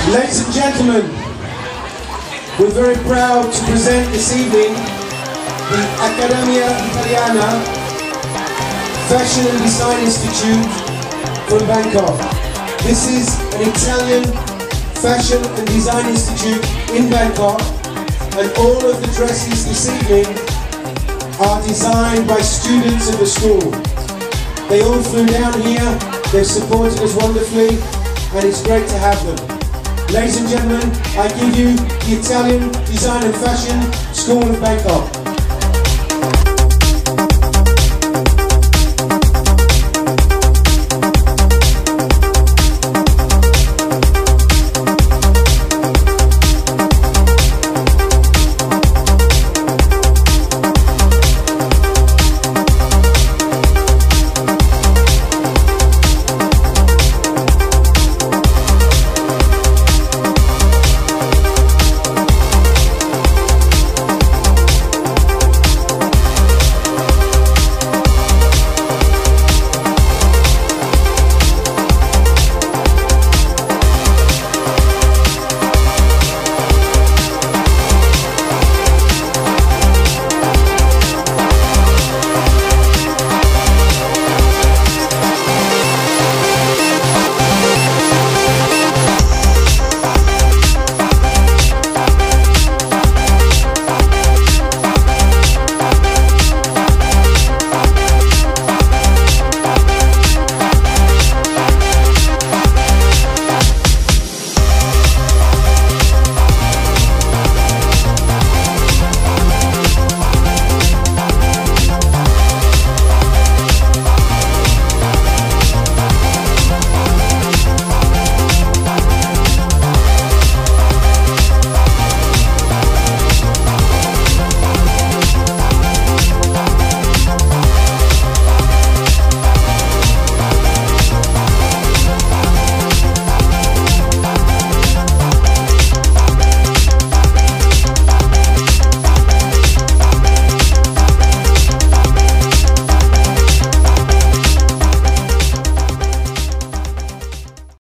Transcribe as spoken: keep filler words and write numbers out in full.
Ladies and gentlemen, we're very proud to present this evening the Accademia Italiana Fashion and Design Institute from Bangkok. This is an Italian fashion and design institute in Bangkok, and all of the dresses this evening are designed by students of the school. They all flew down here, they've supported us wonderfully, and it's great to have them. Ladies and gentlemen, I give you the Italian Design and Fashion School of Bangkok.